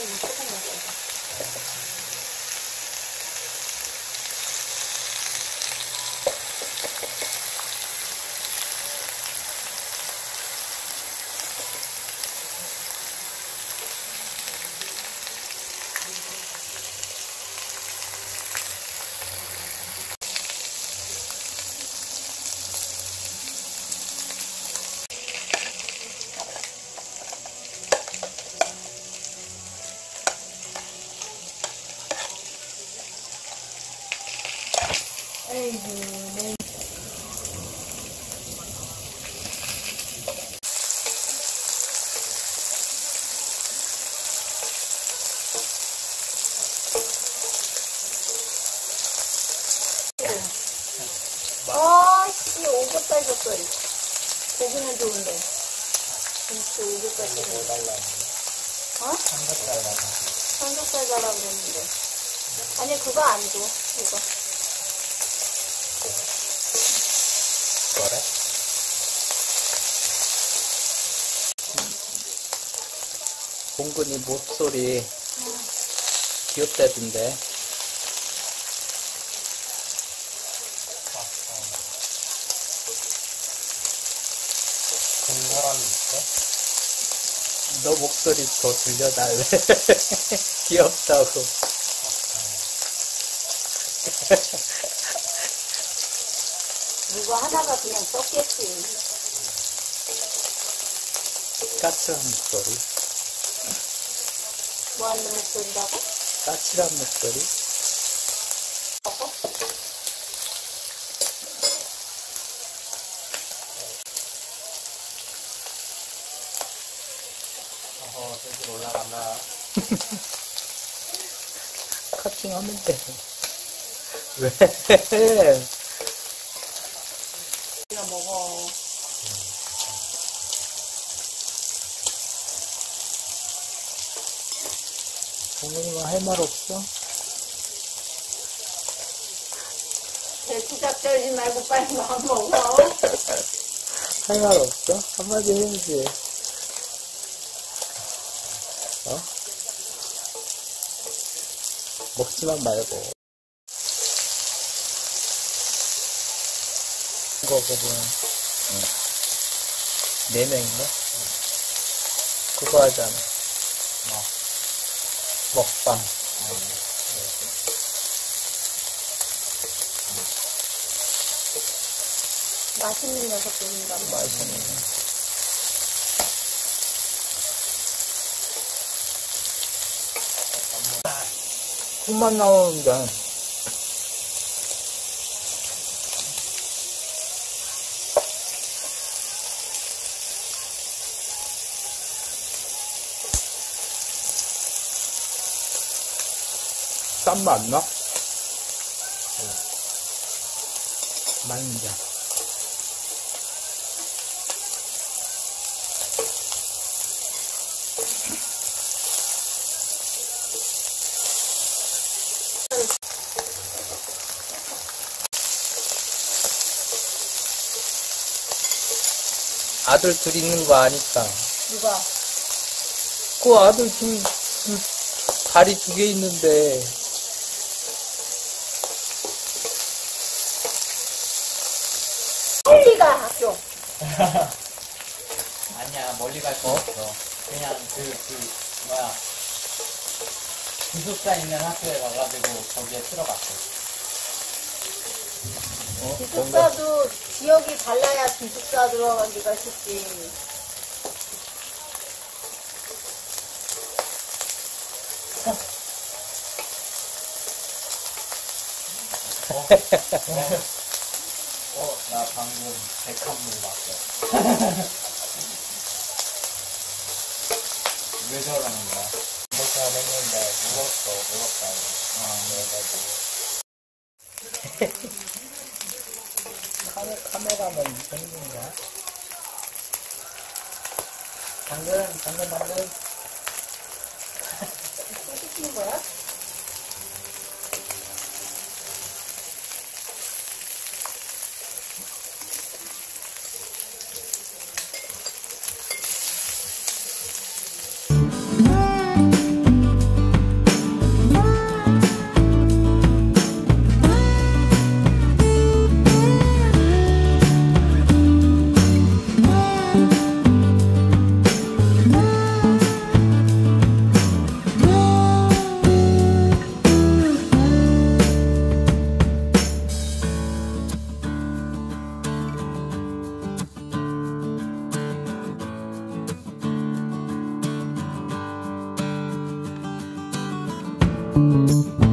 조금 넣어서. 에이구, 네. 아씨, 오겹살 줬어요. 고기는 좋은데. 김치 오겹살 줬는데. 어? 삼겹살 달라. 삼겹살 달라 그랬는데. 아니, 그거 아니고, 이거. 그래? 봉근이 목소리 귀엽다던데. 그런 사람이 있어? 너 목소리 더 들려달래. 귀엽다고. 누가 하다가 그냥 썼겠지. 까칠한 목소리. 뭐 하는 목소리라고? 까칠한 목소리. 저기 올라간다. 커팅하면 돼. 왜? 그냥 먹어. 봉근이만 할 말 없어? 대추잡 떨지 말고 빨리 밥 먹어. 할 말 없어? 한마디 해야지. 어? 먹지만 말고. 이거 보면, 네 명인가? 그거 하잖아. 먹방. 맛있는 녀석들인가 봐. 맛있는. 국만 나오는데. 쌈 맞나? 많은데. 아들 둘 있는 거 아니까. 누가? 그 아들 다리 2개 있는데. 멀리 가, 학교. 아니야, 멀리 갈 수 없어. 그냥 뭐야. 기숙사 있는 학교에 가가지고 거기에 들어갔어. 기숙사도 지역이 달라야 기숙사 들어가기가 쉽지. 나 방금 백합물 봤어. 왜 저러는 거야? 이렇게 했는데 무겁다. 그래가지고. 카메라만 생긴 거야? 당근. 시키는 거야? 음.